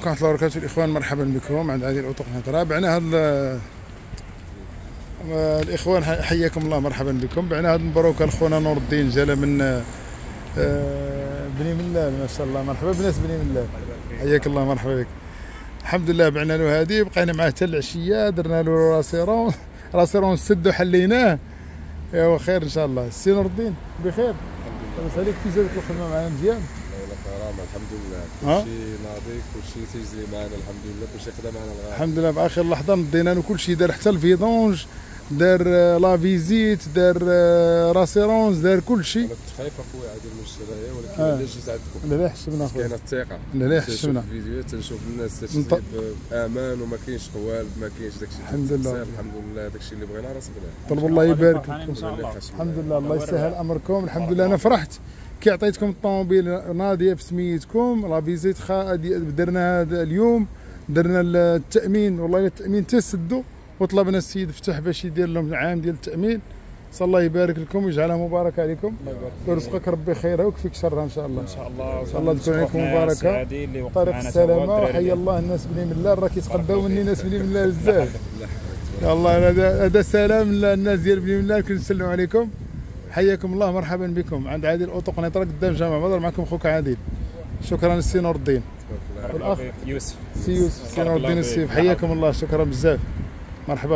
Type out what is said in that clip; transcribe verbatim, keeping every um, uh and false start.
ورحمة الله وبركاته. الإخوان مرحبا بكم عند هذه الأطق نطرة. بعنا هذا الإخوان حياكم الله مرحبا بكم. بعنا هذا المبروك لخونا نور الدين جاله من بني ملال ما شاء الله. مرحبا بناس بني ملال، حياك الله مرحبا بك. الحمد لله بعنا له هذه، بقينا معاه حتى العشية، درنا له راسيرون راسيرون سد وحليناه. ايوا خير ان شاء الله. السي نور الدين بخير؟ لاباس عليك؟ كي جاتك الخدمة معنا مزيان؟ الحمد لله كلشي ناضي، كلشي تيجري معنا الحمد لله، كلشي خدا معنا الغالي الحمد لله. باخر لحظه ندينا له كلشي، دار حتى الفيدونج، دار لا فيزيت، دار راسيرونس، دار كلشي. انا كنت خايف اخويا عاد المشترية، ولكن علاش جيت عندكم؟ لا لا حشمنا اخويا، كاينه الثقه. لا لا حشمنا، تنشوف الفيديوهات، تنشوف الناس تشري بامان وما كاينش قوالب، ما كاينش داكشي. الحمد لله الحمد لله داكشي اللي بغينا راه صبرنا. طلب الله يبارك ان شاء الله. الحمد لله الله يسهل امركم. الحمد لله انا فرحت كي عطيتكم الطوموبيل ناضيه في سميتكم. لا فيزيت درناها اليوم، درنا التامين، والله التامين تسدوا، وطلبنا السيد فتح باش يدير لهم عام ديال التامين. صلى الله يبارك لكم ويجعلها مباركه عليكم، ويرزقك ربي خيرها ويكفيك شرها ان شاء الله. ان شاء الله ان شاء الله تكون عليكم مباركه. طريق السلامه، وحيا الله الناس بني ملال، راه كيتقباو مني ناس بني ملال بزاف. يلا هذا هذا سلام للناس ديال بني ملال، كنسلم عليكم، حياكم الله مرحبا بكم عند عادل اوطو قنيطره قدام جامع بدر. معكم خوك عادل. شكرا السي نور الدين والاخ يوسف. سي يوسف، سي نور الدين السيف، حياكم الله، شكرا بزاف، مرحبا.